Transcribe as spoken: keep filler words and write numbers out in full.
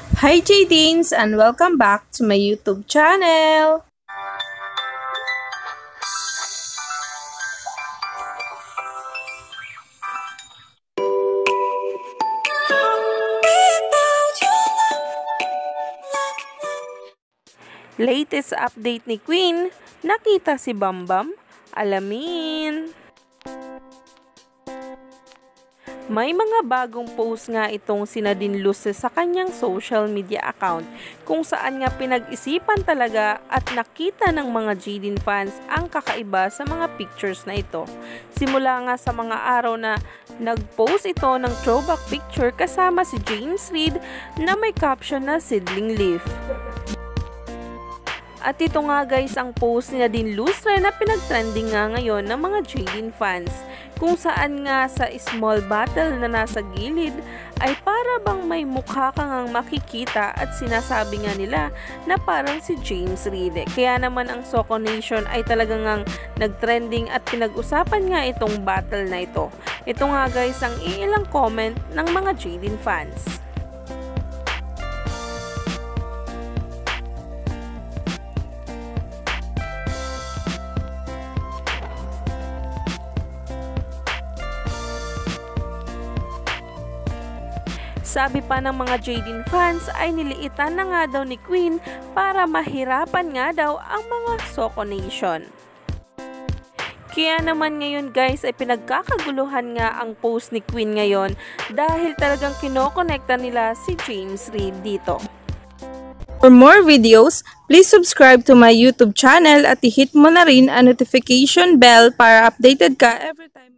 Hi J-Teens and welcome back to my YouTube channel! Latest update ni Queen, nakita si Bambam? Alamin! May mga bagong post nga itong si Nadine Luces sa kanyang social media account kung saan nga pinag-isipan talaga at nakita ng mga Jaydeen fans ang kakaiba sa mga pictures na ito. Simula nga sa mga araw na nag-post ito ng throwback picture kasama si James Reid na may caption na Seedling Leaf. At ito nga guys ang post ni Nadine Luces na pinag-trending nga ngayon ng mga Jaydeen fans kung saan nga sa small bottle na nasa gilid ay para bang may mukha kang ang makikita at sinasabi nga nila na parang si James Reid. Kaya naman ang Soko Nation ay talagang ang nag-trending at pinag-usapan nga itong battle na ito. Ito nga guys ang iilang comment ng mga Jaydeen fans. Sabi pa ng mga Jaydeen fans ay niliitan na nga daw ni Queen para mahirapan nga daw ang mga Soko Nation. Kaya naman ngayon guys ay pinagkakaguluhan nga ang post ni Queen ngayon dahil talagang kinokonekta nila si James Reid dito. For more videos, please subscribe to my YouTube channel at i-hit mo na rin ang notification bell para updated ka every time.